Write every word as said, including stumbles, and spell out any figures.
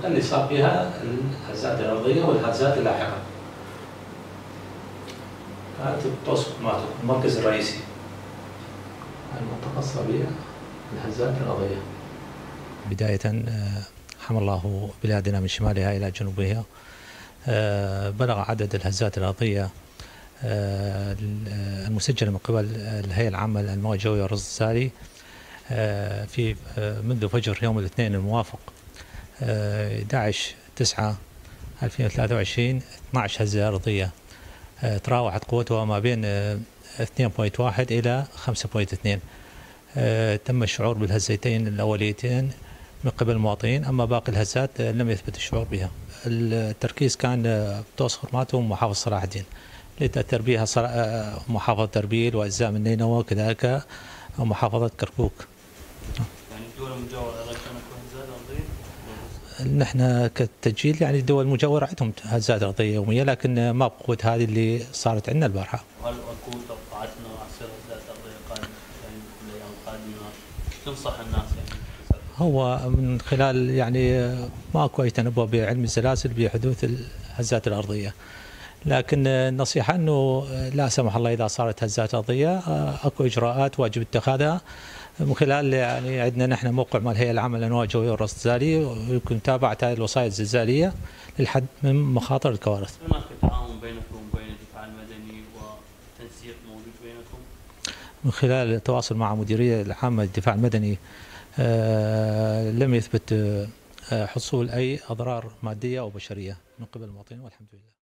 اللي صار فيها الهزات الأرضية والهزات اللاحقة. كانت توصف ماتو المركز الرئيسي. المنطقة الصابية الهزات الأرضية. بداية حمى الله بلادنا من شمالها إلى جنوبها. بلغ عدد الهزات الأرضية المسجلة من قبل الهيئة العامة للمواد الجوية والرصد الزراعي في منذ فجر يوم الاثنين الموافق أحد عشر تسعة ألفين وثلاثة وعشرين اثنتي عشرة هزة أرضية تراوحت قوتها ما بين اثنين فاصلة واحد إلى خمسة فاصلة اثنين. تم الشعور بالهزتين الأوليتين من قبل المواطنين، أما باقي الهزات لم يثبت الشعور بها. التركيز كان بطوس خرمات ومحافظة صلاح الدين، لتأثر بها محافظة أربيل وأجزاء من نينوى وكذلك محافظة كركوك. يعني الدول المجاورة أيضا كان لكم هزات أرضية؟ نحن كتسجيل يعني الدول المجاورة عندهم هزات أرضية يومية، لكن ما بقوة هذه اللي صارت عندنا البارحة. وهل أكو توقعات أنه راح تصير هزات أرضية قادمة يعني في الأيام القادمة؟ تنصح الناس يعني؟ هو من خلال يعني ماكو أي تنبؤ بعلم الزلازل بحدوث الهزات الأرضية، لكن النصيحة أنه لا سمح الله إذا صارت هزات أرضية أكو إجراءات واجب اتخاذها من خلال يعني عندنا نحن موقع مال الهيئة العامة للأنواع الجوية والرصد الزراعي، ويمكن متابعة هذه الوصايا الزلزالية للحد من مخاطر الكوارث. هناك تعاون بينكم وبين الدفاع المدني وتنسيق موجود بينكم؟ من خلال التواصل مع مديرية العامة للدفاع المدني آه لم يثبت آه حصول أي أضرار مادية أو بشرية من قبل المواطنين والحمد لله.